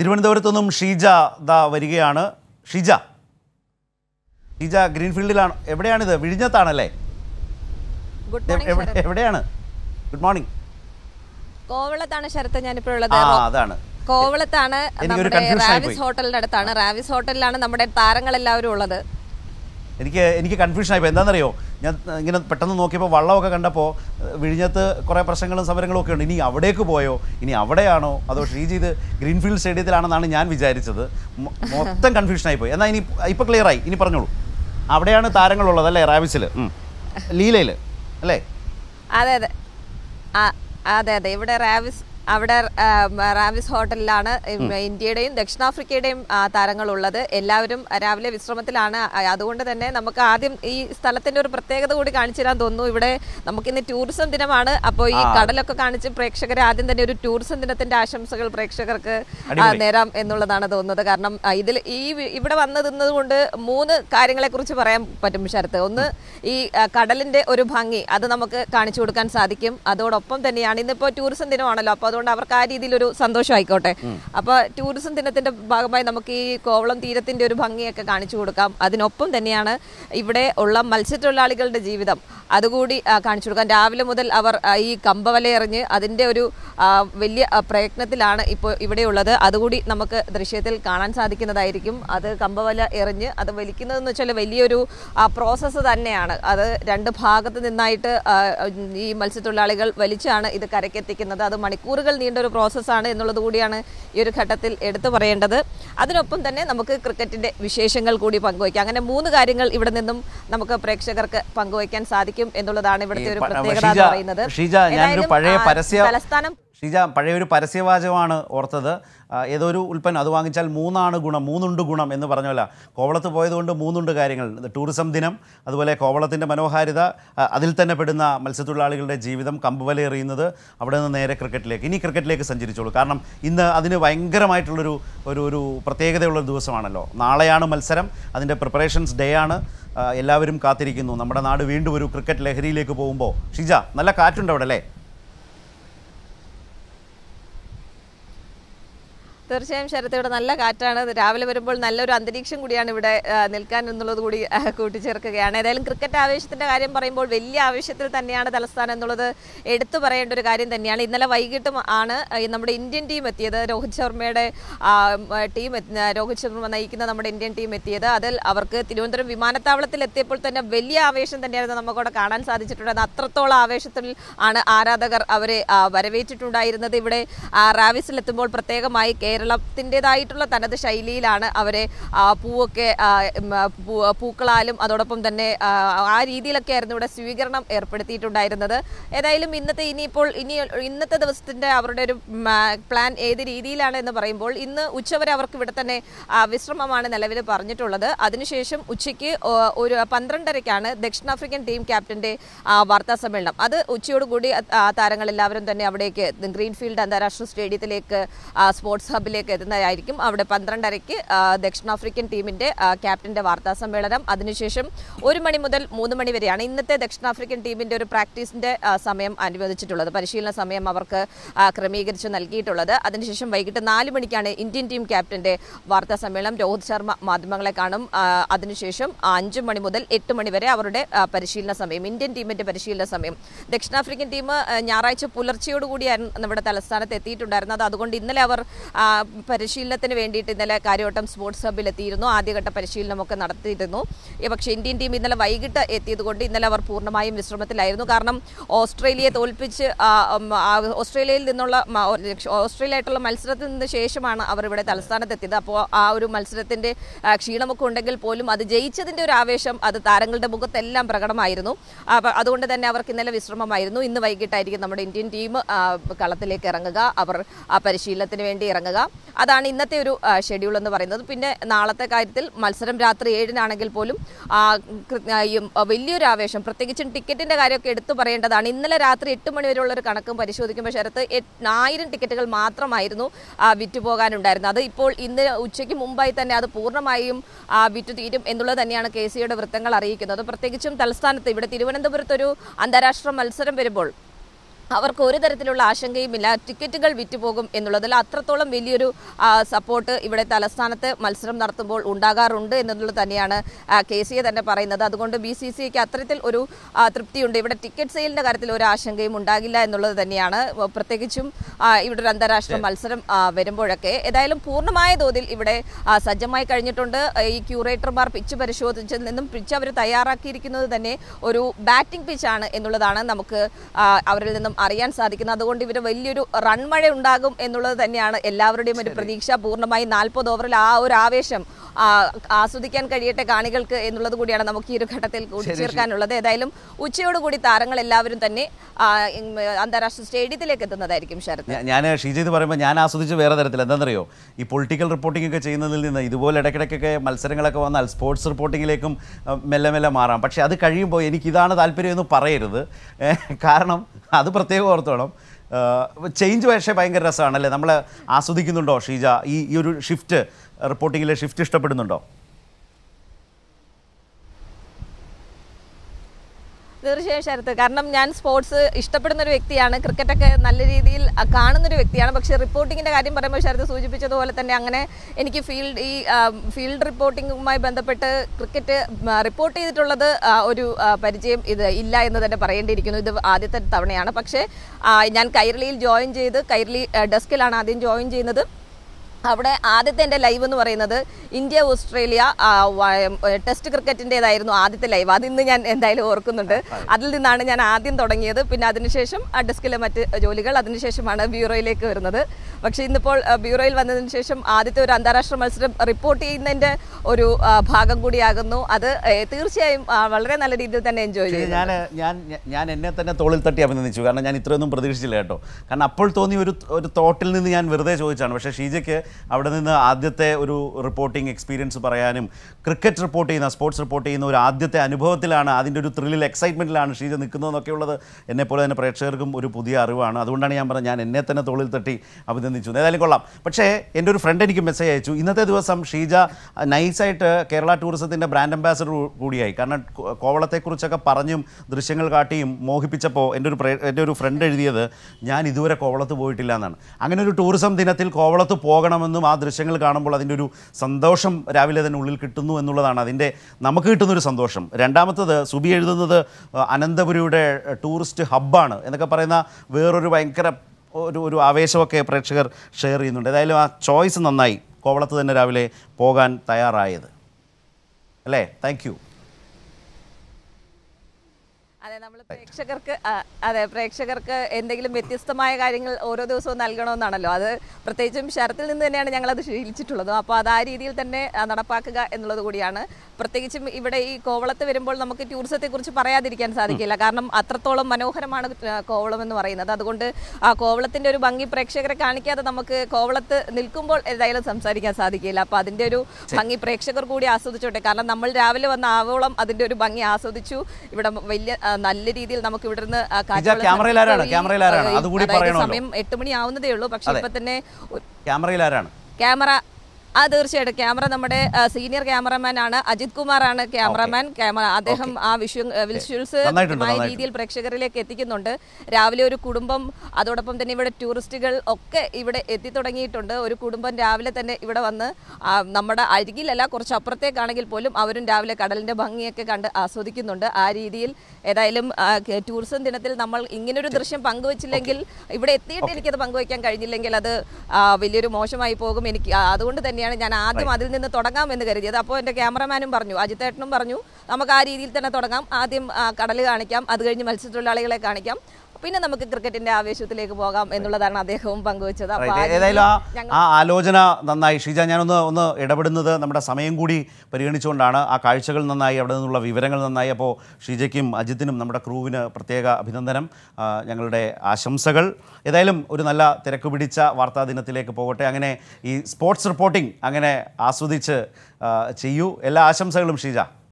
തിരുവനന്തപുരത്തു നിന്നും ഷീജ ദാ വരികയാണ്. ഷീജ ഗ്രീൻഫീൽഡിലാണ്. എവിടെയാണിത്? വിഴിഞ്ഞത്താണല്ലേ? എവിടെയാണ്? Good morning. കോവളത്താണ് ശരത്ത് ഞാനിപ്പോൾ ഉള്ളത്. അതാണ് കോവളത്താണ്, നമ്മുടെ റാവിസ് ഹോട്ടലിന്റെ അടുത്താണ്. റാവിസ് ഹോട്ടലിലാണ് നമ്മുടെ താരങ്ങളെല്ലാവരും ഉള്ളത്. എനിക്ക് കൺഫ്യൂഷൻ ആയിപ്പോൾ. എന്താണെന്നറിയോ, ഞാൻ ഇങ്ങനെ പെട്ടെന്ന് നോക്കിയപ്പോൾ വള്ളമൊക്കെ കണ്ടപ്പോൾ വിഴിഞ്ഞത്ത് കുറേ പ്രശ്നങ്ങളും സമരങ്ങളും ഒക്കെ ഉണ്ട്. ഇനി അവിടേക്ക് പോയോ, ഇനി അവിടെയാണോ, അതോ ഷീജി ഇത് ഗ്രീൻഫീൽഡ് സ്റ്റേഡിയത്തിലാണെന്നാണ് ഞാൻ വിചാരിച്ചത്. മൊത്തം കൺഫ്യൂഷൻ ആയിപ്പോയി. എന്നാൽ ഇപ്പോൾ ക്ലിയർ ആയി. ഇനി പറഞ്ഞോളൂ. അവിടെയാണ് താരങ്ങളുള്ളത് അല്ലേ? റാവിസിൽ, ലീലയിൽ അല്ലേ? അതെ അതെ അതെ അതെ ഇവിടെ റാവിസ് ഹോട്ടലിലാണ് ഇന്ത്യയുടെയും ദക്ഷിണാഫ്രിക്കയുടെയും താരങ്ങളുള്ളത്. എല്ലാവരും രാവിലെ വിശ്രമത്തിലാണ്. അതുകൊണ്ട് തന്നെ നമുക്ക് ആദ്യം ഈ സ്ഥലത്തിന്റെ ഒരു പ്രത്യേകത കൂടി കാണിച്ചു തരാൻ തോന്നുന്നു. ഇവിടെ നമുക്കിന്ന് ടൂറിസം ദിനമാണ്. അപ്പോൾ ഈ കടലൊക്കെ കാണിച്ച് പ്രേക്ഷകരെ ആദ്യം തന്നെ ഒരു ടൂറിസം ദിനത്തിന്റെ ആശംസകൾ പ്രേക്ഷകർക്ക് നേരാം എന്നുള്ളതാണ് തോന്നുന്നത്. കാരണം ഇവിടെ വന്നതിന്നത് കൊണ്ട് 3 കാര്യങ്ങളെ കുറിച്ച് പറയാൻ പറ്റും ശരത്ത്. ഒന്ന്, ഈ കടലിന്റെ ഒരു ഭംഗി അത് നമുക്ക് കാണിച്ചു കൊടുക്കാൻ സാധിക്കും. അതോടൊപ്പം തന്നെയാണ് ഇന്നിപ്പോ ടൂറിസം ദിനമാണല്ലോ, അപ്പൊ അതുകൊണ്ട് അവർക്ക് ആ രീതിയിലൊരു സന്തോഷം ആയിക്കോട്ടെ. അപ്പൊ ടൂറിസം ദിനത്തിന്റെ ഭാഗമായി നമുക്ക് ഈ കോവളം തീരത്തിന്റെ ഒരു ഭംഗിയൊക്കെ കാണിച്ചു കൊടുക്കാം. അതിനൊപ്പം തന്നെയാണ് ഇവിടെ ഉള്ള മത്സ്യത്തൊഴിലാളികളുടെ ജീവിതം അതുകൂടി കാണിച്ചു കൊടുക്കാം. രാവിലെ മുതൽ അവർ ഈ കമ്പവല എറിഞ്ഞ് അതിന്റെ ഒരു വലിയ പ്രയത്നത്തിലാണ് ഇപ്പോൾ ഇവിടെയുള്ളത്. അതുകൂടി നമുക്ക് ദൃശ്യത്തിൽ കാണാൻ സാധിക്കുന്നതായിരിക്കും. അത് കമ്പവല എറിഞ്ഞ് അത് വലിക്കുന്നതെന്ന് വെച്ചാൽ വലിയൊരു പ്രോസസ്സ് തന്നെയാണ്. അത് 2 ഭാഗത്ത് നിന്നായിട്ട് ഈ മത്സ്യത്തൊഴിലാളികൾ വലിച്ചാണ് ഇത് കരക്കെത്തിക്കുന്നത്. അത് മണിക്കൂറുകൾ നീണ്ട ഒരു പ്രോസസ്സാണ് എന്നുള്ളത് കൂടിയാണ് ഈ ഒരു ഘട്ടത്തിൽ എടുത്തു പറയേണ്ടത്. അതിനൊപ്പം തന്നെ നമുക്ക് ക്രിക്കറ്റിന്റെ വിശേഷങ്ങൾ കൂടി പങ്കുവയ്ക്കാം. അങ്ങനെ 3 കാര്യങ്ങൾ ഇവിടെ നിന്നും നമുക്ക് പ്രേക്ഷകർക്ക് പങ്കുവയ്ക്കാൻ സാധിക്കും എന്നുള്ളതാണ് ഇവിടുത്തെ ഒരു പ്രത്യേകത എന്ന് പറയുന്നത്. പഴയൊരു പരസ്യവാചകമാണ് ഓർത്തത്. ഏതോ ഒരു ഉൽപ്പന്നം അത് വാങ്ങിച്ചാൽ 3 ഗുണം, 3 ഗുണം എന്ന് പറഞ്ഞല്ല. കോവളത്ത് പോയതുകൊണ്ട് 3 കാര്യങ്ങൾ. ടൂറിസം ദിനം, അതുപോലെ കോവളത്തിൻ്റെ മനോഹാരിത, അതിൽ തന്നെ പെടുന്ന മത്സ്യത്തൊഴിലാളികളുടെ ജീവിതം, കമ്പുവല എറിയുന്നത്, അവിടെ നിന്ന് നേരെ ക്രിക്കറ്റിലേക്ക്. ഇനി ക്രിക്കറ്റിലേക്ക് സഞ്ചരിച്ചോളൂ. കാരണം ഇന്ന് അതിന് ഭയങ്കരമായിട്ടുള്ളൊരു ഒരു പ്രത്യേകതയുള്ളൊരു ദിവസമാണല്ലോ. നാളെയാണ് മത്സരം, അതിൻ്റെ പ്രിപ്പറേഷൻസ് ഡേ ആണ്. എല്ലാവരും കാത്തിരിക്കുന്നു. നമ്മുടെ നാട് വീണ്ടും ഒരു ക്രിക്കറ്റ് ലഹരിയിലേക്ക് പോകുമ്പോൾ. ഷിജ, നല്ല കാറ്റുണ്ട് അവിടെ അല്ലേ? തീർച്ചയായും ശരത്ത്, ഇവിടെ നല്ല കാറ്റാണ്. രാവിലെ വരുമ്പോൾ നല്ലൊരു അന്തരീക്ഷം കൂടിയാണ് ഇവിടെ നിൽക്കാൻ എന്നുള്ളത് കൂടി കൂട്ടിച്ചേർക്കുകയാണ്. ഏതായാലും ക്രിക്കറ്റ് ആവേശത്തിന്റെ കാര്യം പറയുമ്പോൾ വലിയ ആവേശത്തിൽ തന്നെയാണ് തലസ്ഥാനം എന്നുള്ളത് എടുത്തു പറയേണ്ട ഒരു കാര്യം തന്നെയാണ്. ഇന്നലെ വൈകിട്ടും ആണ് നമ്മുടെ ഇന്ത്യൻ ടീം എത്തിയത്. രോഹിത് ശർമ്മയുടെ രോഹിത് ശർമ്മ നയിക്കുന്ന നമ്മുടെ ഇന്ത്യൻ ടീം എത്തിയത്. അതിൽ അവർക്ക് തിരുവനന്തപുരം വിമാനത്താവളത്തിൽ എത്തിയപ്പോൾ തന്നെ വലിയ ആവേശം തന്നെയായിരുന്നു നമുക്കവിടെ കാണാൻ സാധിച്ചിട്ടുണ്ടായിരുന്നത്. അത്രത്തോളം ആവേശത്തിൽ ആണ് ആരാധകർ അവരെ വരവേറ്റിട്ടുണ്ടായിരുന്നത്. ഇവിടെ റാവിസിലെത്തുമ്പോൾ പ്രത്യേകമായി കേരളത്തിൻ്റെതായിട്ടുള്ള തനത് ശൈലിയിലാണ് അവരെ പൂക്കളാലും അതോടൊപ്പം തന്നെ ആ രീതിയിലൊക്കെ ആയിരുന്നു ഇവിടെ സ്വീകരണം ഏർപ്പെടുത്തിയിട്ടുണ്ടായിരുന്നത്. ഏതായാലും ഇന്നത്തെ ദിവസത്തിന്റെ അവരുടെ ഒരു പ്ലാൻ ഏത് രീതിയിലാണ് എന്ന് പറയുമ്പോൾ, ഇന്ന് ഉച്ചവരെ അവർക്ക് ഇവിടെ തന്നെ വിശ്രമമാണ് നിലവിൽ പറഞ്ഞിട്ടുള്ളത്. അതിനുശേഷം ഉച്ചയ്ക്ക് ഒരു 12:30-ക്കാണ് ദക്ഷിണാഫ്രിക്കൻ ടീം ക്യാപ്റ്റന്റെ വാർത്താ സമ്മേളനം. അത് ഉച്ചയോടുകൂടി താരങ്ങൾ എല്ലാവരും തന്നെ അവിടേക്ക് ഗ്രീൻഫീൽഡ് അന്താരാഷ്ട്ര സ്റ്റേഡിയത്തിലേക്ക് സ്പോർട്സ് ഹബിലേക്ക് എത്തുന്നതായിരിക്കും. അവിടെ 12:30-ക്ക് ദക്ഷിണാഫ്രിക്കൻ ടീമിന്റെ ക്യാപ്റ്റന്റെ വാർത്താ സമ്മേളനം. അതിനുശേഷം 1 മണി മുതൽ 3 മണി വരെയാണ് ഇന്നത്തെ ദക്ഷിണാഫ്രിക്കൻ ടീമിന്റെ ഒരു പ്രാക്ടീസിന്റെ സമയം അനുവദിച്ചിട്ടുള്ളത്. പരിശീലന സമയം അവർക്ക് ക്രമീകരിച്ച് നൽകിയിട്ടുള്ളത്. അതിനുശേഷം വൈകിട്ട് 4 മണിക്കാണ് ഇന്ത്യൻ ടീം ക്യാപ്റ്റന്റെ വാർത്താ സമ്മേളനം. രോഹിത് ശർമ്മ മാധ്യമങ്ങളെ കാണും. അതിനുശേഷം 5 മണി മുതൽ 8 മണി വരെ അവരുടെ പരിശീലന സമയം, ഇന്ത്യൻ ടീമിന്റെ പരിശീലന സമയം. ദക്ഷിണാഫ്രിക്കൻ ടീം ഞായറാഴ്ച പുലർച്ചയോടുകൂടിയായിരുന്നു നമ്മുടെ തലസ്ഥാനത്ത് എത്തിയിട്ടുണ്ടായിരുന്നത്. അതുകൊണ്ട് ഇന്നലെ അവർ പരിശീലനത്തിന് വേണ്ടിയിട്ട് ഇന്നലെ കാര്യവട്ടം സ്പോർട്സ് ഹബിൽ എത്തിയിരുന്നു. ആദ്യഘട്ട പരിശീലനമൊക്കെ നടത്തിയിരുന്നു. പക്ഷേ ഇന്ത്യൻ ടീം ഇന്നലെ വൈകിട്ട് എത്തിയതുകൊണ്ട് ഇന്നലെ അവർ പൂർണ്ണമായും വിശ്രമത്തിലായിരുന്നു. കാരണം ഓസ്ട്രേലിയയെ തോൽപ്പിച്ച് ഓസ്ട്രേലിയയായിട്ടുള്ള മത്സരത്തിൽ നിന്ന് ശേഷമാണ് അവർ ഇവിടെ തലസ്ഥാനത്ത് എത്തിയത്. അപ്പോൾ ആ ഒരു മത്സരത്തിന്റെ ക്ഷീണമൊക്കെ ഉണ്ടെങ്കിൽ പോലും അത് ജയിച്ചതിന്റെ ഒരു ആവേശം അത് താരങ്ങളുടെ മുഖത്തെല്ലാം പ്രകടമായിരുന്നു. അതുകൊണ്ട് തന്നെ അവർക്ക് ഇന്നലെ വിശ്രമമായിരുന്നു. ഇന്ന് വൈകിട്ടായിരിക്കും നമ്മുടെ ഇന്ത്യൻ ടീം കളത്തിലേക്ക് ഇറങ്ങുക, അവർ പരിശീലനത്തിന് വേണ്ടി ഇറങ്ങുക. അതാണ് ഇന്നത്തെ ഒരു ഷെഡ്യൂൾ എന്ന് പറയുന്നത്. പിന്നെ നാളത്തെ കാര്യത്തിൽ മത്സരം രാത്രി 7-നാണെങ്കിൽ പോലും വലിയൊരു ആവേശം, പ്രത്യേകിച്ചും ടിക്കറ്റിന്റെ കാര്യമൊക്കെ എടുത്തു പറയേണ്ടതാണ്. ഇന്നലെ രാത്രി 8 മണി വരെയുള്ള ഒരു കണക്കും പരിശോധിക്കുമ്പോൾ ശരത്ത് 1000 ടിക്കറ്റുകൾ മാത്രമായിരുന്നു വിറ്റുപോകാനുണ്ടായിരുന്നത്. അത് ഇപ്പോൾ ഇന്ന് ഉച്ചയ്ക്ക് മുമ്പായി തന്നെ അത് പൂർണ്ണമായും വിറ്റുതീരും എന്നുള്ളത് തന്നെയാണ് KCയുടെ വൃത്തങ്ങൾ അറിയിക്കുന്നത്. പ്രത്യേകിച്ചും തലസ്ഥാനത്ത് ഇവിടെ തിരുവനന്തപുരത്തൊരു അന്താരാഷ്ട്ര മത്സരം വരുമ്പോൾ അവർക്ക് ഒരു തരത്തിലുള്ള ആശങ്കയുമില്ല, ടിക്കറ്റുകൾ വിറ്റുപോകും എന്നുള്ളതിൽ അത്രത്തോളം വലിയൊരു സപ്പോർട്ട് ഇവിടെ തലസ്ഥാനത്ത് മത്സരം നടത്തുമ്പോൾ ഉണ്ടാകാറുണ്ട് എന്നുള്ളത് തന്നെയാണ് KCA തന്നെ പറയുന്നത്. അതുകൊണ്ട് BCCIക്ക് അത്തരത്തിൽ ഒരു തൃപ്തിയുണ്ട്. ഇവിടെ ടിക്കറ്റ് സെയിലിൻ്റെ കാര്യത്തിൽ ഒരു ആശങ്കയും ഉണ്ടാകില്ല എന്നുള്ളത് തന്നെയാണ്. പ്രത്യേകിച്ചും ഇവിടെ ഒരു അന്താരാഷ്ട്ര മത്സരം വരുമ്പോഴൊക്കെ ഏതായാലും പൂർണ്ണമായ തോതിൽ ഇവിടെ സജ്ജമായി കഴിഞ്ഞിട്ടുണ്ട്. ഈ ക്യൂറേറ്റർമാർ പിച്ച് പരിശോധിച്ചതിൽ നിന്നും പിച്ച് അവർ തയ്യാറാക്കിയിരിക്കുന്നത് തന്നെ ഒരു ബാറ്റിംഗ് പിച്ചാണ് എന്നുള്ളതാണ് നമുക്ക് അവരിൽ നിന്നും അറിയാൻ സാധിക്കുന്നത്. അതുകൊണ്ട് ഇവർ വലിയൊരു റൺമഴ ഉണ്ടാകും എന്നുള്ളത് തന്നെയാണ് എല്ലാവരുടെയും ഒരു പ്രതീക്ഷ. പൂർണ്ണമായി 40 ഓവറിൽ ആ ഒരു ആവേശം ആസ്വദിക്കാൻ കഴിയട്ടെ കാണികൾക്ക് എന്നുള്ളത് കൂടിയാണ് നമുക്ക് ഈ ഒരു ഘട്ടത്തിൽ കൂട്ടിച്ചേർക്കാനുള്ളത്. ഏതായാലും ഉച്ചയോടുകൂടി താരങ്ങൾ എല്ലാവരും തന്നെ അന്താരാഷ്ട്ര സ്റ്റേഡിയത്തിലേക്ക് എത്തുന്നതായിരിക്കും. ശരത്, ഞാൻ ഷീജ ഇത് പറയുമ്പോൾ ഞാൻ ആസ്വദിച്ച് വേറെ തരത്തിൽ എന്താണെന്നറിയോ, ഈ പൊളിറ്റിക്കൽ റിപ്പോർട്ടിംഗ് ഒക്കെ ചെയ്യുന്നതിൽ നിന്ന് ഇതുപോലെ ഇടയ്ക്കിടയ്ക്കൊക്കെ മത്സരങ്ങളൊക്കെ വന്നാൽ സ്പോർട്സ് റിപ്പോർട്ടിങ്ങിലേക്കും മെല്ലെ മെല്ലെ മാറാം. പക്ഷേ അത് കഴിയുമ്പോൾ എനിക്കിതാണ് താല്പര്യമെന്ന് പറയരുത്. കാരണം അത് പ്രത്യേകം ഓർത്തോളം ചേഞ്ച് പക്ഷേ ഭയങ്കര രസമാണല്ലേ. നമ്മൾ ആസ്വദിക്കുന്നുണ്ടോ ഷീജ? ഈ ഒരു ഷിഫ്റ്റ്, റിപ്പോർട്ടിങ്ങിലെ ഷിഫ്റ്റ് ഇഷ്ടപ്പെടുന്നുണ്ടോ? തീർച്ചയായും ശരത്ത്, കാരണം ഞാൻ സ്പോർട്സ് ഇഷ്ടപ്പെടുന്ന ഒരു വ്യക്തിയാണ്, ക്രിക്കറ്റൊക്കെ നല്ല രീതിയിൽ കാണുന്നൊരു വ്യക്തിയാണ്. പക്ഷേ റിപ്പോർട്ടിങ്ങിൻ്റെ കാര്യം പറയുമ്പോൾ ശരത്ത് സൂചിപ്പിച്ചതുപോലെ തന്നെ അങ്ങനെ എനിക്ക് ഫീൽഡ് റിപ്പോർട്ടിങ്ങുമായി ബന്ധപ്പെട്ട് ക്രിക്കറ്റ് റിപ്പോർട്ട് ചെയ്തിട്ടുള്ളത് ഒരു പരിചയം ഇത് ഇല്ല എന്ന് തന്നെ പറയേണ്ടിയിരിക്കുന്നു. ഇത് ആദ്യത്തെ തവണയാണ്. പക്ഷേ ഞാൻ കൈരളിയിൽ ജോയിൻ ചെയ്ത്, കൈരളി ഡെസ്കിലാണ് ആദ്യം ജോയിൻ ചെയ്യുന്നത്. അവിടെ ആദ്യത്തെ എൻ്റെ ലൈവ് എന്ന് പറയുന്നത് ഇന്ത്യ ഓസ്ട്രേലിയ ടെസ്റ്റ് ക്രിക്കറ്റിൻ്റെതായിരുന്നു ആദ്യത്തെ ലൈവ്. അതിന്ന് ഞാൻ എന്തായാലും ഓർക്കുന്നുണ്ട്. അതിൽ നിന്നാണ് ഞാൻ ആദ്യം തുടങ്ങിയത്. പിന്നെ അതിനുശേഷം ഡെസ്കിലെ മറ്റ് ജോലികൾ, അതിനുശേഷമാണ് ബ്യൂറോയിലേക്ക് വരുന്നത്. പക്ഷേ ഇന്നിപ്പോൾ ബ്യൂറോയിൽ വന്നതിന് ശേഷം ആദ്യത്തെ ഒരു അന്താരാഷ്ട്ര മത്സരം റിപ്പോർട്ട് ചെയ്യുന്നതിൻ്റെ ഒരു ഭാഗം കൂടിയാകുന്നു. അത് തീർച്ചയായും വളരെ നല്ല രീതിയിൽ തന്നെ എൻജോയ് ചെയ്തു. ഞാൻ എന്നെ തന്നെ തോളിൽ തട്ടി അഭിനന്ദിച്ചു. കാരണം ഞാൻ ഇത്രയൊന്നും പ്രതീക്ഷിച്ചില്ല കേട്ടോ. കാരണം അപ്പോൾ തോന്നിയ ഒരു തോട്ടിൽ നിന്ന് ഞാൻ വെറുതെ ചോദിച്ചാണ്. പക്ഷേ ഷീജയ്ക്ക് അവിടെ നിന്ന് ആദ്യത്തെ ഒരു റിപ്പോർട്ടിംഗ് എക്സ്പീരിയൻസ് പറയാനും, ക്രിക്കറ്റ് റിപ്പോർട്ട് ചെയ്യുന്ന, സ്പോർട്സ് റിപ്പോർട്ട് ചെയ്യുന്ന ഒരു ആദ്യത്തെ അനുഭവത്തിലാണ്, അതിൻ്റെ ഒരു ത്രില്ലിൽ, എക്സൈറ്റ്മെൻറ്റിലാണ് ഷീജ നിൽക്കുന്നതെന്നൊക്കെ ഉള്ളത് എന്നെപ്പോലെ തന്നെ പ്രേക്ഷകർക്കും ഒരു പുതിയ അറിവാണ്. അതുകൊണ്ടാണ് ഞാൻ പറഞ്ഞത്, ഞാൻ എന്നെ തന്നെ തോളിൽ തട്ടി അഭിനന്ദിച്ചു. ഏതായാലും കൊള്ളാം. പക്ഷേ എൻ്റെ ഒരു ഫ്രണ്ട് എനിക്ക് മെസ്സേജ് അയച്ചു, ഇന്നത്തെ ദിവസം ഷീജ നൈസായിട്ട് കേരള ടൂറിസത്തിൻ്റെ ബ്രാൻഡ് അംബാസഡർ കൂടിയായി. കാരണം കോവളത്തെക്കുറിച്ചൊക്കെ പറഞ്ഞും ദൃശ്യങ്ങൾ കാട്ടിയും മോഹിപ്പിച്ചപ്പോൾ എൻ്റെ ഒരു ഫ്രണ്ട് എഴുതിയത്, ഞാൻ ഇതുവരെ കോവളത്ത് പോയിട്ടില്ല എന്നാണ്. അങ്ങനെ ഒരു ടൂറിസം ദിനത്തിൽ കോവളത്ത് പോകണമെന്നും ആ ദൃശ്യങ്ങൾ കാണുമ്പോൾ അതിൻ്റെ ഒരു സന്തോഷം രാവിലെ തന്നെ ഉള്ളിൽ കിട്ടുന്നു എന്നുള്ളതാണ് അതിൻ്റെ നമുക്ക് കിട്ടുന്നൊരു സന്തോഷം. രണ്ടാമത്തത്, സുബി എഴുതുന്നത് അനന്തപുരിയുടെ ടൂറിസ്റ്റ് ഹബ്ബാണ് എന്നൊക്കെ പറയുന്ന വേറൊരു ഭയങ്കര ഒരു ആവേശമൊക്കെ പ്രേക്ഷകർ ഷെയർ ചെയ്യുന്നുണ്ട്. ഏതായാലും ആ ചോയ്സ് നന്നായി, കോവളത്ത് തന്നെ രാവിലെ പോകാൻ തയ്യാറായത് അല്ലേ. Thank you. അതെ, നമ്മൾ പ്രേക്ഷകർക്ക് എന്തെങ്കിലും വ്യത്യസ്തമായ കാര്യങ്ങൾ ഓരോ ദിവസവും നൽകണമെന്നാണല്ലോ. അത് പ്രത്യേകിച്ചും ശരത്തിൽ നിന്ന് തന്നെയാണ് ഞങ്ങളത് ശീലിച്ചിട്ടുള്ളത്. അപ്പോൾ അത് ആ രീതിയിൽ തന്നെ നടപ്പാക്കുക എന്നുള്ളത് കൂടിയാണ്. പ്രത്യേകിച്ചും ഇവിടെ ഈ കോവളത്ത് വരുമ്പോൾ നമുക്ക് ടൂറിസത്തെക്കുറിച്ച് പറയാതിരിക്കാൻ സാധിക്കില്ല. കാരണം അത്രത്തോളം മനോഹരമാണ് കോവളം എന്ന് പറയുന്നത്. അതുകൊണ്ട് ആ കോവളത്തിൻ്റെ ഒരു ഭംഗി പ്രേക്ഷകരെ കാണിക്കാതെ നമുക്ക് കോവളത്ത് നിൽക്കുമ്പോൾ എന്തായാലും സംസാരിക്കാൻ സാധിക്കില്ല. അപ്പോൾ അതിൻ്റെ ഒരു ഭംഗി പ്രേക്ഷകർ കൂടി ആസ്വദിച്ചോട്ടെ. കാരണം നമ്മൾ രാവിലെ വന്ന ആവോളം അതിൻ്റെ ഒരു ഭംഗി ആസ്വദിച്ചു. ഇവിടെ വലിയ നല്ല രീതിയിൽ നമുക്ക് ഇവിടെ നിന്ന് സമയം 8 മണി ആവുന്നതേ ഉള്ളൂ. പക്ഷെ ഇപ്പൊ തന്നെ ക്യാമറ തീർച്ചയായിട്ടും ക്യാമറ നമ്മുടെ സീനിയർ ക്യാമറമാൻ ആണ്, അജിത് കുമാറാണ് ക്യാമറമാൻ. അദ്ദേഹം ആ വിഷ്വൽസ് രീതിയിൽ പ്രേക്ഷകരിലേക്ക് എത്തിക്കുന്നുണ്ട്. രാവിലെ ഒരു കുടുംബം, അതോടൊപ്പം തന്നെ ഇവിടെ ടൂറിസ്റ്റുകൾ ഒക്കെ ഇവിടെ എത്തിത്തുടങ്ങിയിട്ടുണ്ട്. ഒരു കുടുംബം രാവിലെ തന്നെ ഇവിടെ വന്ന് നമ്മുടെ അരികിലല്ല, കുറച്ച് അപ്പുറത്തേക്കാണെങ്കിൽ പോലും അവരും രാവിലെ കടലിന്റെ ഭംഗിയൊക്കെ കണ്ട് ആസ്വദിക്കുന്നുണ്ട്. ആ രീതിയിൽ ഏതായാലും ടൂറിസം ദിനത്തിൽ നമ്മൾ ഇങ്ങനൊരു ദൃശ്യം പങ്കുവച്ചില്ലെങ്കിൽ, ഇവിടെ എത്തിയിട്ട് എനിക്കത് പങ്കുവയ്ക്കാൻ കഴിഞ്ഞില്ലെങ്കിൽ അത് വലിയൊരു മോശമായി പോകും. അതുകൊണ്ട് തന്നെ ഞാൻ ആദ്യം അതിൽ നിന്ന് തുടങ്ങാം എന്ന് കരുതിയത്. അപ്പോൾ എൻ്റെ ക്യാമറമാനും പറഞ്ഞു, അജിത്തേട്ടനും പറഞ്ഞു, നമുക്ക് ആ രീതിയിൽ തന്നെ തുടങ്ങാം. ആദ്യം കടൽ കാണിക്കാം, അത് കഴിഞ്ഞ് മത്സ്യത്തൊഴിലാളികളെ കാണിക്കാം, പിന്നെ നമുക്ക് ക്രിക്കറ്റിന്റെ ആവേശത്തിലേക്ക് പോകാം എന്നുള്ളതാണ് അദ്ദേഹവും പങ്കുവച്ചത്. ഏതായാലും ആ ആലോചന നന്നായി. ഷീജ, ഞാനൊന്ന് ഇടപെടുന്നത് നമ്മുടെ സമയം കൂടി പരിഗണിച്ചുകൊണ്ടാണ്. ആ കാഴ്ചകൾ നന്നായി, അവിടെ നിന്നുള്ള വിവരങ്ങൾ നന്നായി. അപ്പോൾ ഷീജയ്ക്കും അജിത്തിനും നമ്മുടെ ക്രൂവിന് പ്രത്യേക അഭിനന്ദനം, ഞങ്ങളുടെ ആശംസകൾ. ഏതായാലും ഒരു നല്ല തിരക്ക് പിടിച്ച വാർത്താ ദിനത്തിലേക്ക് പോകട്ടെ. അങ്ങനെ ഈ സ്പോർട്സ് റിപ്പോർട്ടിംഗ് അങ്ങനെ ആസ്വദിച്ച് ചെയ്യൂ. എല്ലാ ആശംസകളും ഷീജ.